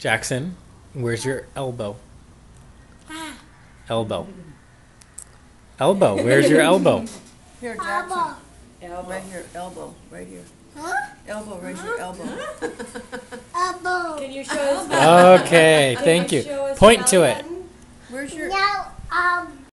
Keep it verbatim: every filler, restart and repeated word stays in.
Jackson, where's your elbow? Elbow. Elbow. Where's your elbow? Here, Jackson. Elbow. Right here, elbow, right here. Huh? Elbow, raise your elbow. Elbow. Can you show us? Okay, thank you. Show us Point the to belly it. button? Where's your, Now, um,